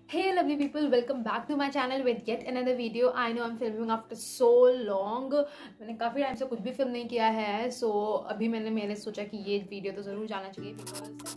Hey lovely people, welcome back to my channel with yet another video. I know I'm filming after so long. मैंने काफ़ी time से कुछ भी film नहीं किया है, so अभी मैंने सोचा कि ये वीडियो तो ज़रूर जाना चाहिए because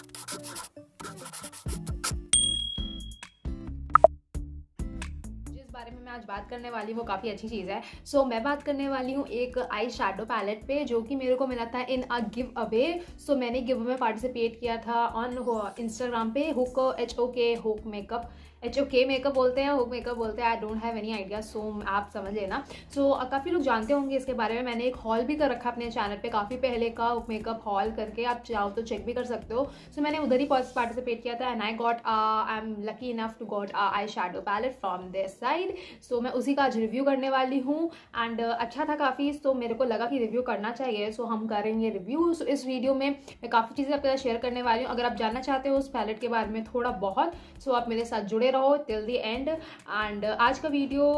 जिस बारे में मैं आज बात करने वाली हूँ वो काफ़ी अच्छी चीज़ है। So मैं बात करने वाली हूँ एक आई शैडो पैलेट पे जो कि मेरे को मिला था in a giveaway. So मैंने गिव अवे में पार्टिसिपेट किया था ऑन इंस्टाग्राम पे HOK HOK HOK makeup HOK makeup बोलते हैं, हुक मेकअप बोलते हैं। I don't have any idea, so आप समझ लेना। सो काफ़ी लोग जानते होंगे इसके बारे में। मैंने एक हॉल भी कर रखा अपने चैनल पे काफ़ी पहले का, हुक मेकअप हॉल करके, आप चाहो तो चेक भी कर सकते हो। सो मैंने उधर ही पार्टिसिपेट किया था and I am lucky enough to got eye shadow palette from this side. So मैं उसी का आज रिव्यू करने वाली हूँ एंड अच्छा था काफ़ी, तो मेरे को लगा कि रिव्यू करना चाहिए। सो हम करेंगे रिव्यू। सो इस वीडियो में मैं काफ़ी चीज़ें आपके साथ शेयर करने वाली हूँ। अगर आप जानना चाहते हो उस पैलेट के बारे में थोड़ा बहुत, सो आप मेरे साथ जुड़े रहो टिल द एंड। एंड आज का वीडियो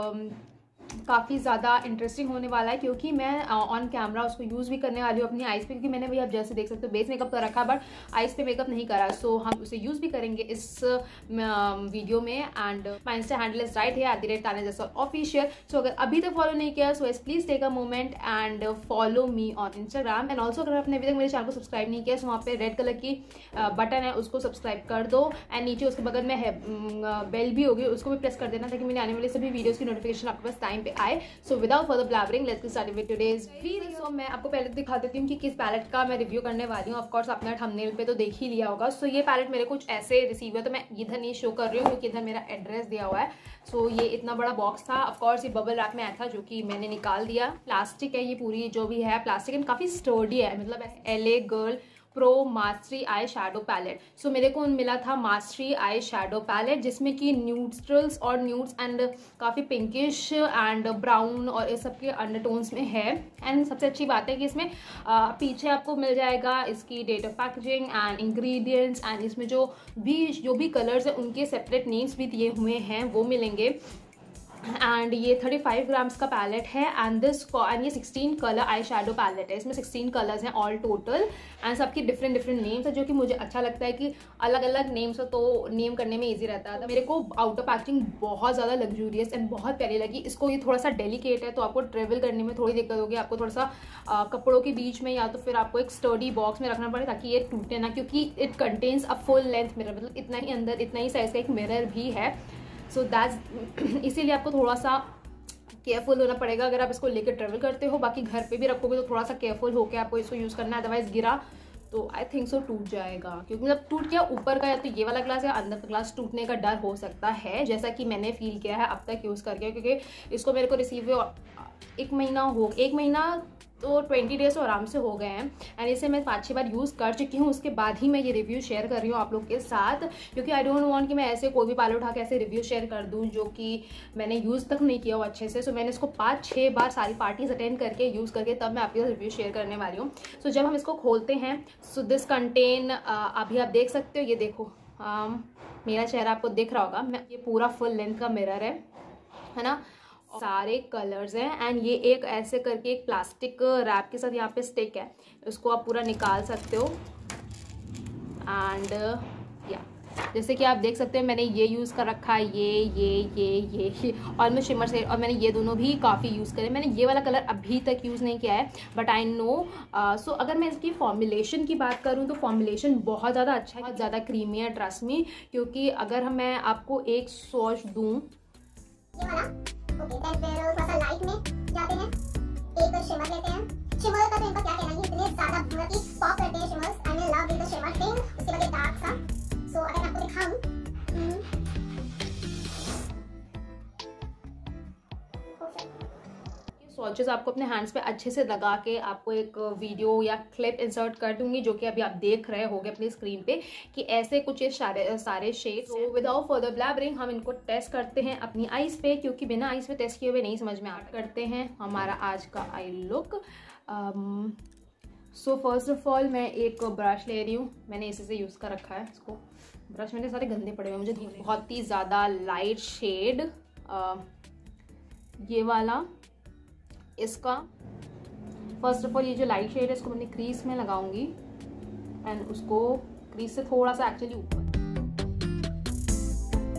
काफ़ी ज़्यादा इंटरेस्टिंग होने वाला है क्योंकि मैं ऑन कैमरा उसको यूज़ भी करने वाली हूँ अपनी आइज़ पे, क्योंकि मैंने भी आप जैसे देख सकते हो बेस मेकअप कर रखा बट आइज़ पे मेकअप नहीं करा। सो हम उसे यूज़ भी करेंगे इस वीडियो में। And my insta handle is right है @TanejaSolOfficial। सो अगर अभी तक फॉलो नहीं किया so please take a moment and follow me on Instagram. And also अगर आपने अभी तक मेरे चैनल को सब्सक्राइब नहीं किया सो वहाँ पे रेड कलर की बटन है, उसको सब्सक्राइब कर दो एंड नीचे उसके बगल में है बेल भी होगी, उसको भी प्रेस कर देना ताकि मेरे आने वाले सभी वीडियोज़ की नोटिफिकेशन आपके पास टाइम पे आए। So without further blabbering let's get started with today's video. So मैं आपको पहले दिखा देती हूँ कि किस पैलेट का मैं रिव्यू करने वाली हूँ। ऑफ कोर्स आपने थंबनेल पे तो देख ही लिया होगा। सो ये पैलेट मेरे कुछ ऐसे रिसीव है, तो मैं इधर नहीं शो कर रही हूँ क्योंकि इधर मेरा एड्रेस दिया हुआ है। सो ये इतना बड़ा बॉक्स था। ऑफ कोर्स ये बबल रैप में आया था जो कि मैंने निकाल दिया। प्लास्टिक है ये पूरी, जो भी है प्लास्टिक एंड काफ़ी स्टर्डी है, मतलब LA girl pro mastery eye shadow palette. So मेरे को मिला था मास्टरी आई शैडो पैलेट जिसमें कि न्यूट्रल्स और न्यूट्स एंड काफ़ी पिंकिश एंड ब्राउन और इस सब के अंडरटोन्स में है। एंड सबसे अच्छी बात है कि इसमें पीछे आपको मिल जाएगा इसकी date of packaging and ingredients and इसमें जो भी कलर्स हैं उनके सेपरेट नेम्स भी दिए हुए हैं वो मिलेंगे। एंड ये 35 ग्राम्स का पैलेट है एंड ये 16 कलर आई शैडो पैलेट है। इसमें 16 कलर्स हैं ऑल टोटल एंड सबकी डिफरेंट नेम्स है, जो कि मुझे अच्छा लगता है कि अलग अलग नेम्स हो तो नेम करने में इजी रहता है। मेरे को आउटर पैकिंग बहुत ज़्यादा लग्जूरियस एंड बहुत प्यारी लगी। इसको ये थोड़ा सा डेलिकेट है तो आपको ट्रेवल करने में थोड़ी दिक्कत होगी, आपको थोड़ा सा कपड़ों के बीच में या तो फिर आपको एक स्टर्डी बॉक्स में रखना पड़े ताकि ये टूटे ना, क्योंकि it contains a full length mirror, मतलब इतना ही अंदर इतना ही साइज़ का एक मिरर भी है। सो दैट्स इसीलिए आपको थोड़ा सा केयरफुल होना पड़ेगा अगर आप इसको लेकर ट्रेवल करते हो। बाकी घर पे भी रखोगे तो थोड़ा सा केयरफुल होकर आपको इसको यूज़ करना है, अदरवाइज गिरा तो आई थिंक सो टूट जाएगा, क्योंकि मतलब टूट गया ऊपर का या तो ये वाला ग्लास या अंदर का ग्लास टूटने का डर हो सकता है, जैसा कि मैंने फील किया है अब तक यूज़ करके। क्योंकि इसको मेरे को रिसीव 1 महीना तो 20 डेज तो आराम से हो गए हैं एंड इसे मैं 5-6 बार यूज़ कर चुकी हूँ। उसके बाद ही मैं ये रिव्यू शेयर कर रही हूँ आप लोग के साथ, क्योंकि आई डोंट वांट कि मैं ऐसे कोई भी पैलेट उठा के ऐसे रिव्यू शेयर कर दूँ जो कि मैंने यूज़ तक नहीं किया हो अच्छे से। सो मैंने इसको 5-6 बार सारी पार्टीज अटेंड करके यूज़ करके तब मैं आपके साथ रिव्यू शेयर करने वाली हूँ। सो जब हम इसको खोलते हैं सो दिस कंटेन अभी आप देख सकते हो, ये देखो मेरा चेहरा आपको दिख रहा होगा, मैं ये पूरा फुल लेंथ का मिरर है ना, सारे कलर्स हैं एंड ये एक ऐसे करके एक प्लास्टिक रैप के साथ यहाँ पे स्टिक है, उसको आप पूरा निकाल सकते हो। एंड या जैसे कि आप देख सकते हैं मैंने ये यूज़ कर रखा है, ये और मैं शिमर से, और मैंने ये दोनों भी काफ़ी यूज़ करे। मैंने ये वाला कलर अभी तक यूज़ नहीं किया है बट आई नो। सो अगर मैं इसकी फॉर्मुलेशन की बात करूँ तो फॉर्मुलेशन बहुत ज़्यादा अच्छा है, बहुत ज़्यादा क्रीमी है, ट्रस्ट मी। क्योंकि अगर मैं आपको एक स्वॉच दूँ ओके देन फिर थोड़ा सा लाइट में जाते हैं, एक शिमर लेते हैं। शिमर का तो इनका क्या कहना है, इतने ज़्यादा मतलब कि पॉप करते हैं shimmers. I love with the shimmer thing. उसके बाद डार्क सा। सो अगर मैं आपको दिखाऊं स्वॉचेस आपको अपने हैंड्स पे अच्छे से लगा के आपको एक वीडियो या क्लिप इंसर्ट कर दूंगी, जो कि अभी आप देख रहे होगे अपनी स्क्रीन पे कि ऐसे कुछ सारे शेड्स। तो विदाउट फर्दर ब्लैबरिंग हम इनको टेस्ट करते हैं अपनी आईज पे, क्योंकि बिना आईज पे टेस्ट किए हुए नहीं समझ में करते हैं हमारा आज का eye look. So first of all मैं एक ब्रश ले रही हूँ, मैंने इसी से यूज़ कर रखा है इसको। ब्रश मेरे सारे गंदे पड़े हुए मुझे, बहुत ही ज़्यादा लाइट शेड ये वाला इसका। फर्स्ट ऑफ ऑल ये जो लाइट शेड है इसको मैंने क्रीज में लगाऊंगी एंड उसको क्रीज से थोड़ा सा एक्चुअली ऊपर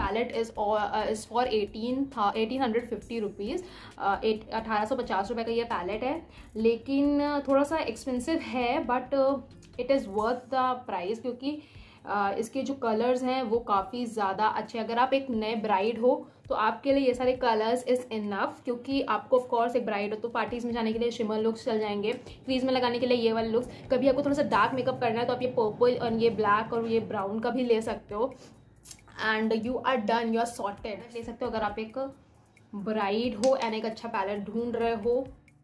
पैलेट इज़ फॉर 1850 रुपीज़। 1850 रुपये का ये पैलेट है, लेकिन थोड़ा सा एक्सपेंसिव है, but it is worth the price, क्योंकि इसके जो कलर्स हैं वो काफ़ी ज़्यादा अच्छे। अगर आप एक नए ब्राइड हो तो आपके लिए ये सारे कलर्स इज़ इनफ, क्योंकि आपको ऑफ कोर्स एक ब्राइड हो तो पार्टीज़ में जाने के लिए शिमर लुक्स चल जाएंगे, क्रीज में लगाने के लिए ये वाले लुक्स। कभी आपको थोड़ा सा डार्क मेकअप करना है तो आप ये पर्पल और ये ब्लैक और ये ब्राउन का भी ले सकते हो, and you are done, you are sorted. ले सकते हो अगर आप एक ब्राइड हो एंड एक अच्छा पैलेट ढूंढ रहे हो,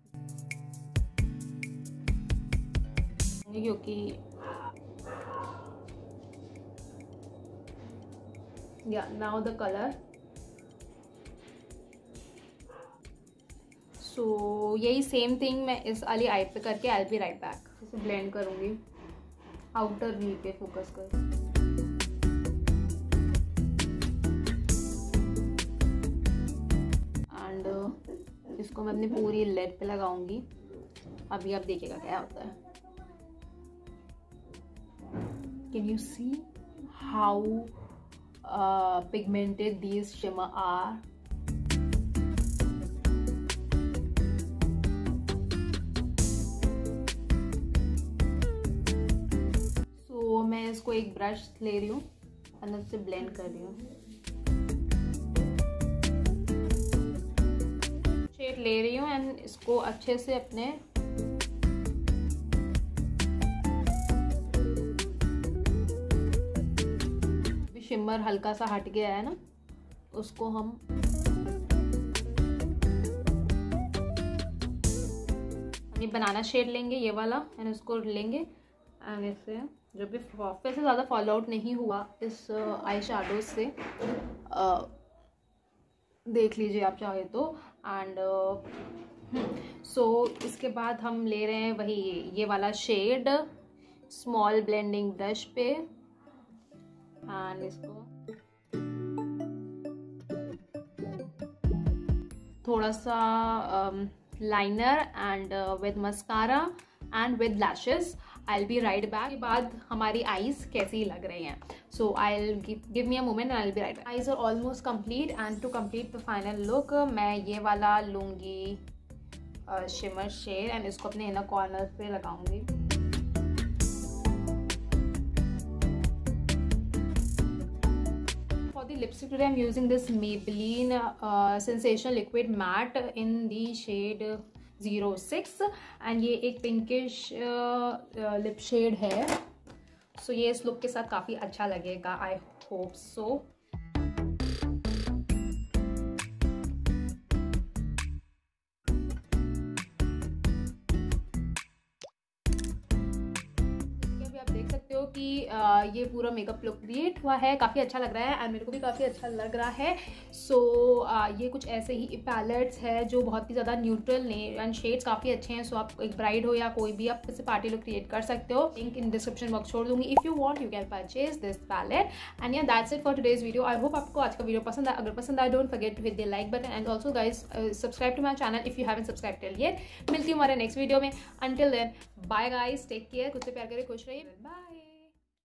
क्योंकि yeah, now the color, so यही सेम थिंग मैं इस वाली आई पे करके I'll be right back। इसे ब्लेंड करूँगी आउटर व्यू पे फोकस कर, एंड इसको मैं अपनी पूरी लिड पे लगाऊंगी। अभी आप देखिएगा क्या होता है। Can you see how pigmented these shimmer are? So मैं इसको एक ब्रश ले रही हूँ और इससे ब्लेंड कर रही हूँ। शेड ले रही हूँ एंड इसको अच्छे से अपने शिमर हल्का सा हट गया है ना, उसको हम ये बनाना शेड लेंगे, ये वाला, एंड इसको लेंगे एंड इससे जो भी वैसे ज़्यादा फॉलो आउट नहीं हुआ इस आई शैडो से, देख लीजिए आप चाहे तो। एंड सो इसके बाद हम ले रहे हैं वही ये वाला शेड स्मॉल ब्लेंडिंग ब्रश पे, एंड इसको थोड़ा सा liner and with mascara and with lashes. I'll be right back। के बाद हमारी आईज कैसी लग रही हैं, so I'll give me a moment and I'll be right back। Eyes are almost complete and to complete the final look मैं ये वाला लूँगी शिमर शेड एंड इसको अपने इनर कॉर्नर पे लगाऊंगी। Lipstick today I'm using this Maybelline Sensational Liquid Matte in the shade 06 and ये एक pinkish lip shade है, so ये इस look के साथ काफ़ी अच्छा लगेगा, I hope so। कि ये पूरा मेकअप लुक क्रिएट हुआ है, काफ़ी अच्छा लग रहा है एंड मेरे को भी काफ़ी अच्छा लग रहा है। सो ये कुछ ऐसे ही पैलेट्स है जो बहुत ही ज़्यादा न्यूट्रल ने एंड शेड्स काफ़ी अच्छे हैं। सो आप एक ब्राइड हो या कोई भी आप इससे पार्टी लुक क्रिएट कर सकते हो। लिंक इन डिस्क्रिप्शन बॉक्स छोड़ दूंगी, if you want you can purchase this palette. And या that's it for today's video. I hope आपको आज का वीडियो पसंद आया। अगर पसंद आए don't forget to hit the like button and also guys subscribe to my channel if you haven't subscribe till yet. मिलती हूँ हमारे नेक्स्ट वीडियो में। Until then bye guys, take care, खुद से प्यार करें, खुश रहिए, बाय।